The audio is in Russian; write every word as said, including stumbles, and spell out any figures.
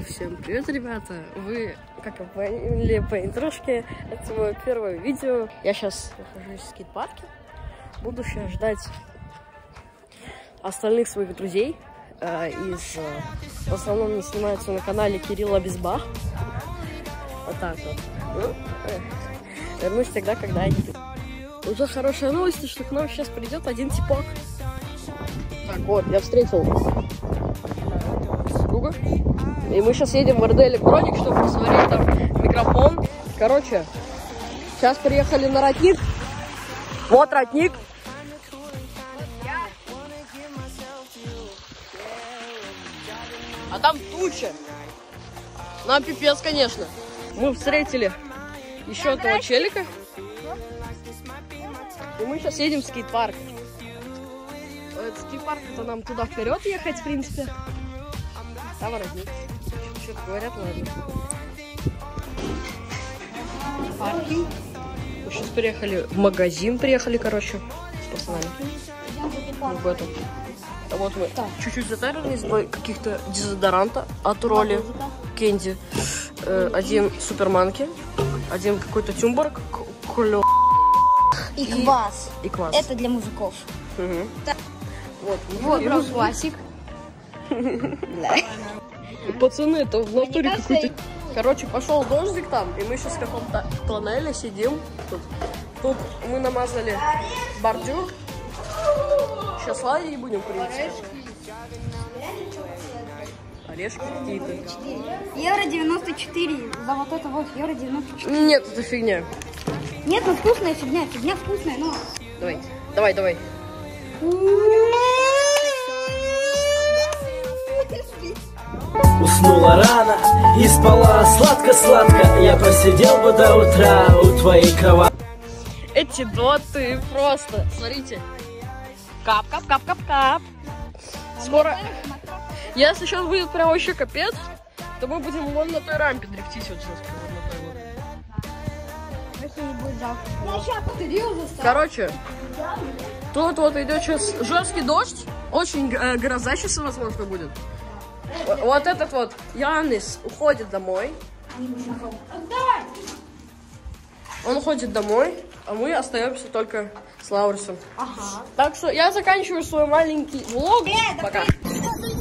Всем привет, ребята! Вы, как и поняли по интрушке, это мое первое видео. Я сейчас нахожусь в скейт-парке. Буду сейчас ждать остальных своих друзей. Э, из, э, в основном они снимаются на канале Кирилла Безбах. Вот так вот. Ну, э, вернусь тогда, когда они... Уже хорошая новость, что к нам сейчас придет один типок. Так, вот, я встретил друга. И мы сейчас едем в эр дэ Электроник, чтобы посмотреть там микрофон. Короче, сейчас приехали на Ротник. Вот Ротник. А там туча. Нам пипец, конечно. Мы встретили еще этого челика. И мы сейчас едем в скейт-парк. Этот скейт-парк, это нам туда вперед ехать, в принципе. Там Ротник. Что-то говорят, ладно. Паркинг. Мы сейчас приехали в магазин, приехали, короче, с пацанами. Вот в этом. А вот мы чуть-чуть затарились, два каких-то дезодоранта от Роли, Кенди, э, один суперманки, один какой-то тюмборг, клё... И квас. И квас. Это для мужиков. Угу. Да. Вот, вот брал квасик. Пацаны, это в натуре какой-то... Короче, пошел дождик там, и мы сейчас в каком-то тоннеле сидим. Тут, тут мы намазали бордюр. Сейчас ладить будем, в принципе. Орешки какие-то. Евро девяносто четыре. За вот это вот евро девяносто четыре. Нет, это фигня. Нет, ну вкусная фигня. Фигня вкусная, но... Давай, давай, давай. Уснула рано и спала сладко-сладко. Я просидел бы до утра у твоей кровати. Эти доты просто, смотрите. Кап, кап, кап, кап, кап. Скоро, если сейчас будет прям вообще капец, то мы будем вон на той рампе дрифтить вот сейчас. Короче, тут вот идет сейчас жесткий дождь, очень э, гроза сейчас, возможно, будет. Вот этот вот Янис уходит домой. Он уходит домой, а мы остаемся только с Лаурисом. Ага. Так что я заканчиваю свой маленький влог. Пока.